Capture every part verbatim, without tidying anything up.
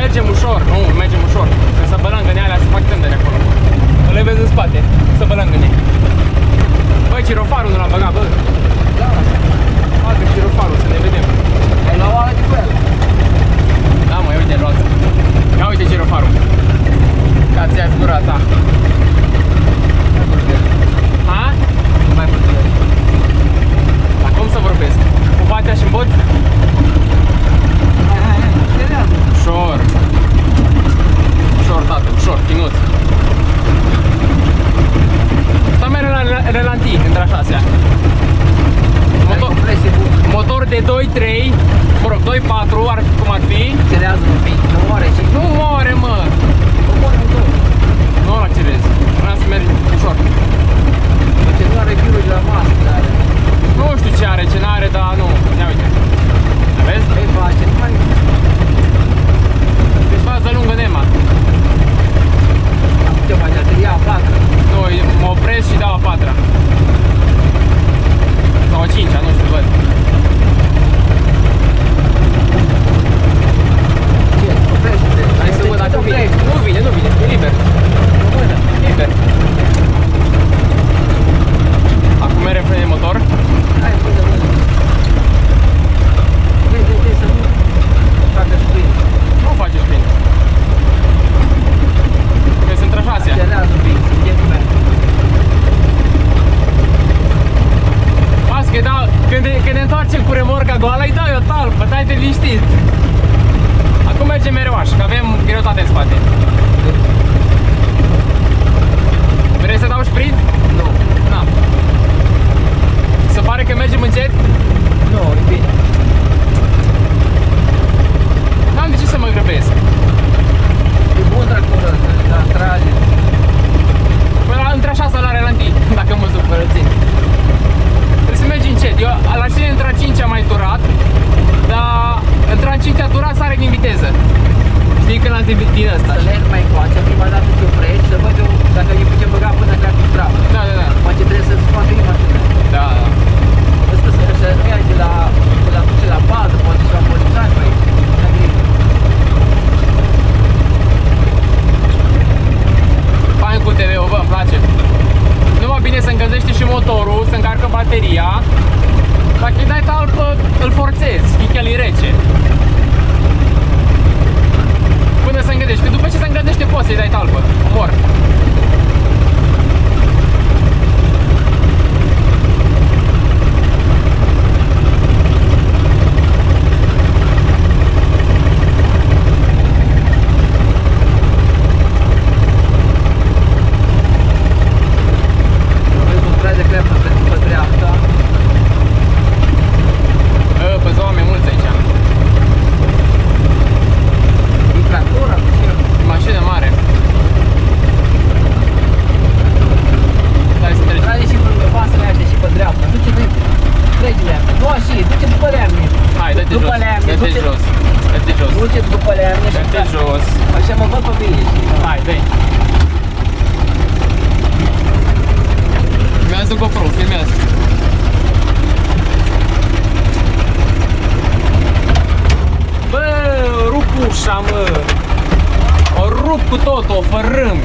mergem ușor, nu, mergem ușor. Că să bălângăne alea, să fac tândere acolo. Le vezi în spate, să bălângăne. Băi, cirofarul nu l-am băgat, bă. Da. Bagă cirofarul, să ne vedem. Ai luat oală de cu el? Da, mă, ia uite, luat. Ia uite cirofarul. Ca ți-a zgura ta. Ha? Nu mai vorbesc. Dar cum să vorbesc? Cu batea și-n bot? Hai, hai, hai, terează. Ușor. Ușor, tată, ușor, finuț. Stai mai relanti între a șasea. Motor, motor de doi trei, mă rog, doi patru, ar fi cum ar fi. Terează un pic, nu moare și... Nu moare, mă! Nu moare un tot. Nu ăla ce vezi. Vreau să mergi ușor. Poate nu are firul de la masă, dar... Nu știu ce are, ce n-are, dar nu. Ia uite. Vezi? Ce face? Nu mai... Deci fază lungă Nema. Ce face? Te ia a patra. Nu, mă opresc și dau a patra. Sau a cincea, nu știu, văd. Ce? Oprește-te. Hai să văd dacă vine. Nu vine, nu vine, e liber. Liber. Acum merge frâne de motor. Hai, pune, pune. Vei, vei, vei, să nu facă spin. Nu face spin. Că sunt între șasea. Terează un pic, e bine. Mască, da, când, când ne întoarcem cu remorca goală, îi dau eu talpă, dai-te liniștit. Acum mergem mereu așa, că avem greutate în spate. Vrei să dau sprint? Nu. Na. Se pare că mergem încet? Nu, e bine. N-am de ce să mă grăbesc. E bun tractorul ăsta, dar trage. Păi la între așa să la relanti, dacă mă supără țin. Trebuie să mergi încet. Eu la știne între a cincea mai durat, dar între a cincea durat sare din viteză. Știi când ați din ăsta? Să leg mai încoace, prima dată te oprești, să văd eu dacă e putem băga până ca cu strapă. Da, da, da. Poate trebuie să scoată eu mașina. Da, da. Ăsta să, să nu ia de la, de la duce la bază, poate și la polițani pe aici. Fain cu T V-ul, bă, îmi place. Numai bine să încălzește și motorul, să încarcă bateria. Dacă îi dai talpă, îl forțezi, chiar e rece. Până să îngădești, că după ce se îngădește poți să-i dai talpă, mor. Pe zona mai mulți aici. Mașină mare. Hai să trecem. Trage și pe pasările astea și pe dreapta. Du-te de... Trece leamne. Nu așa, du-te după leamne. Hai, dă-te După jos. leamne, Dă-te du-te- jos. Dă-te jos. Du-te după leamne și Dă-te jos. așa mă văd pe mine. Hai, dă-i. Filmează GoPro, filmează. Bă, rup ușa, mă. O rup cu totul, o fărâm.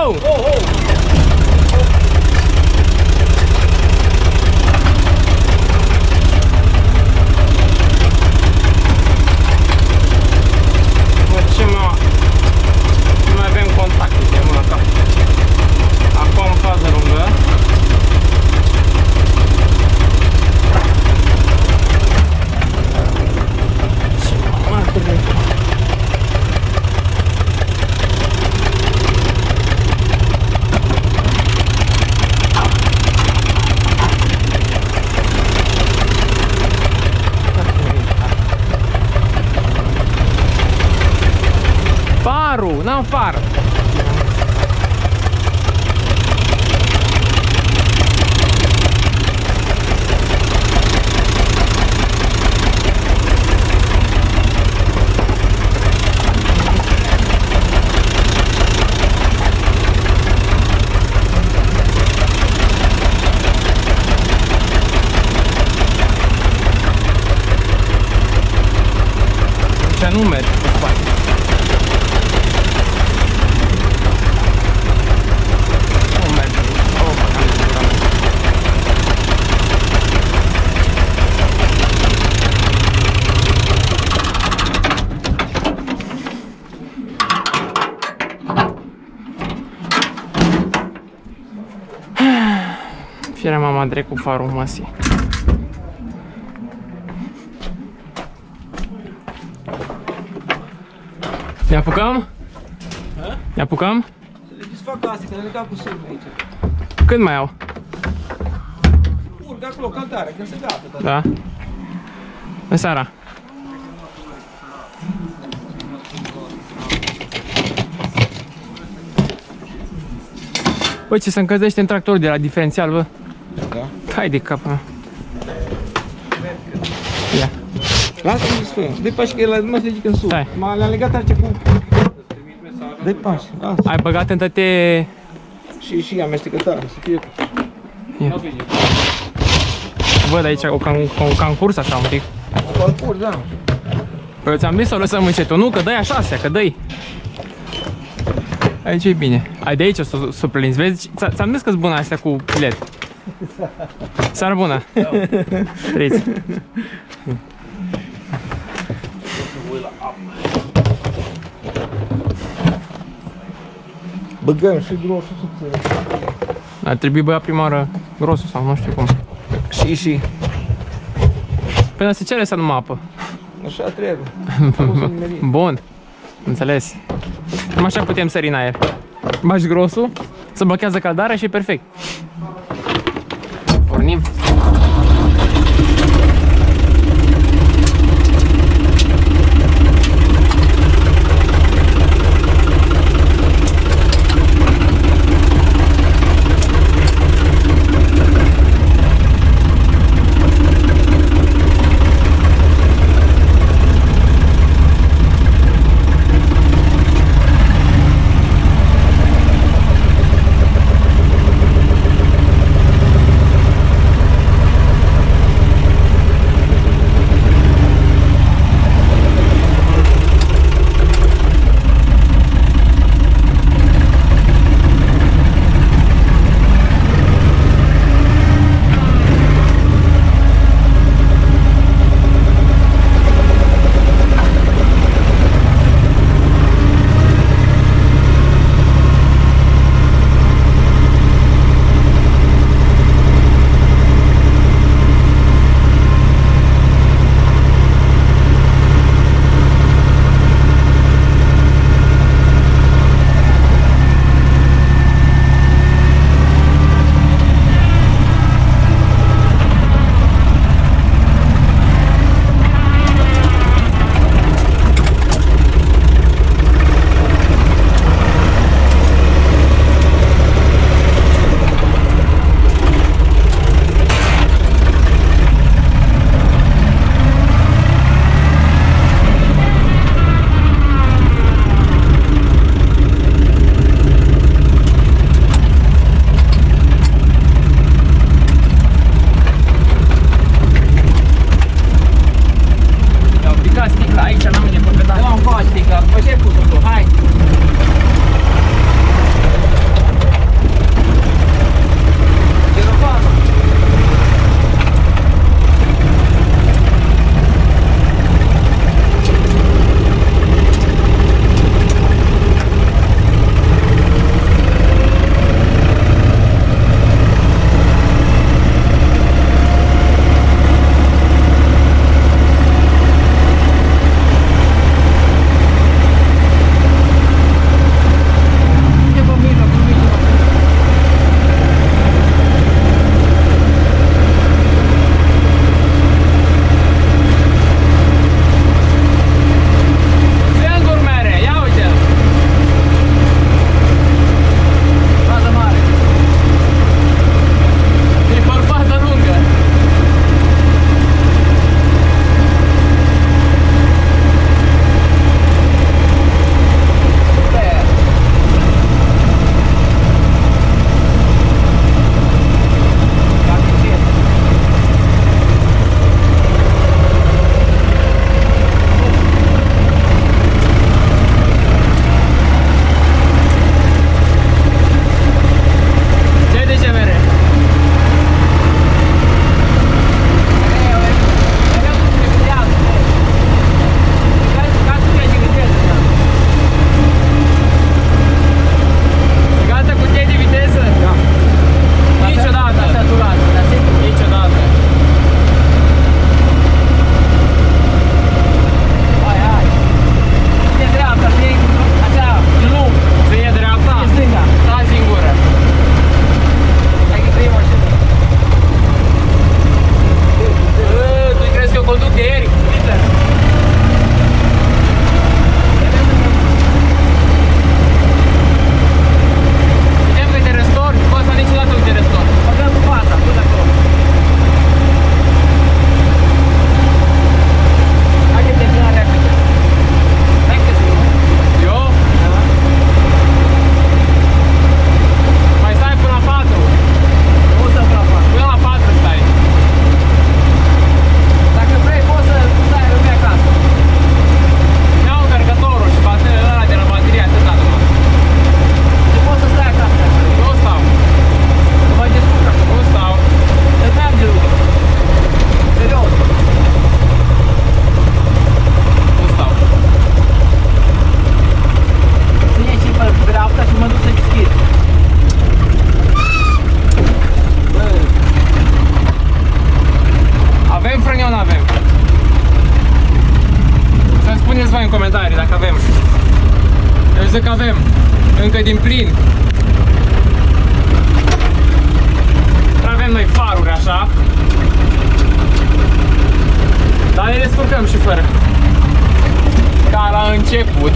Oh! Oh, oh! Bă, ce mă... Nu mai avem contact de mână cap. Acum în fază lungă. Ce mă trebuie. Farul, n-am far. Ce nu merge pe spate. Fiera mama drept cu farul măsii. Ne apucăm? Ha? Ne apucăm? Să le desfac astea, că le legat cu sârmă aici. Când mai au? Urc acolo, cantare, când se gata. Da? În seara. Băi, ce se încălzește în tractor de la diferențial, bă. Da? Hai de capul meu. Ia. Lasă-mi să fie. Dă-i pași că el mă se zic în sus. Hai. M-a legat aici cu... Dă-i pași, lasă. Ai băgat în toate... Și, și amestecătare, să fie... Ia. Văd aici o, can, o cancurs așa un pic. Calcur, da. Păi ți-am zis să o lăsăm încetul, nu? Că dă-i așa astea, că dă-i. Aici e bine. Ai de aici o să o prinzi, vezi? Ți-am zis că-s bună astea cu filet. Seară bună. Trăiți. Băgăm și grosul subțire. Ar trebui băiat prima oară grosul sau nu știu cum. Și, și. Până se cere să nu mă apă. Așa trebuie. Bun. Înțeles. Numai așa putem sări în aer. Bagi grosul, se blochează caldarea și e perfect. Pornim. dăm și fără. Ca la început.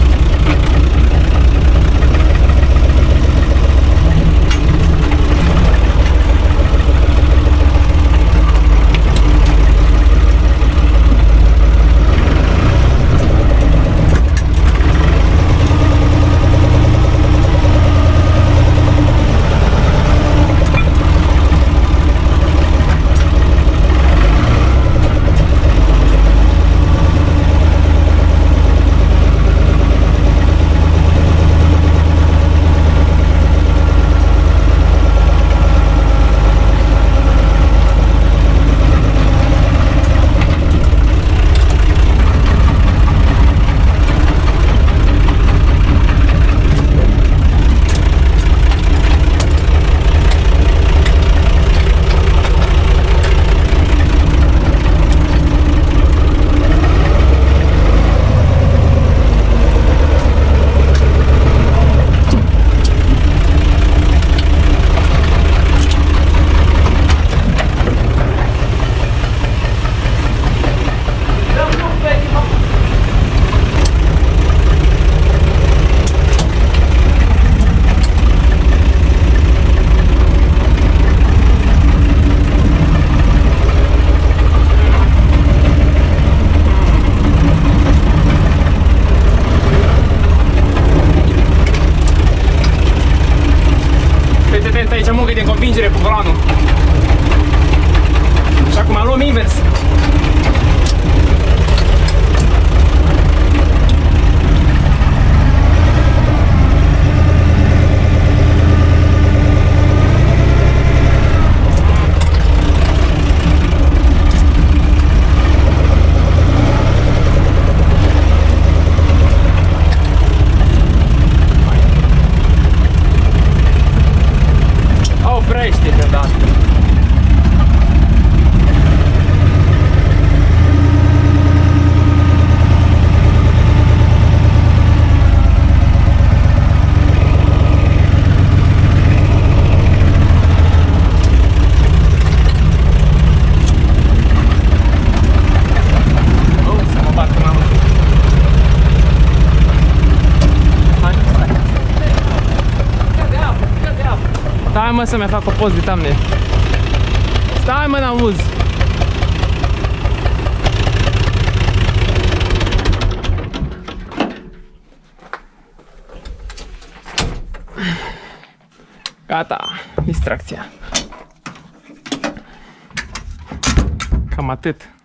Aici mugă de convingere cu volanul. Și acum luăm invers. Oprește deodată. Oh, să mă bat cu mamă. Hai, stai. Stai mă să mi fac o poză de thumbnail. Stai mă, n-auzi. Gata, distracția. Cam atât.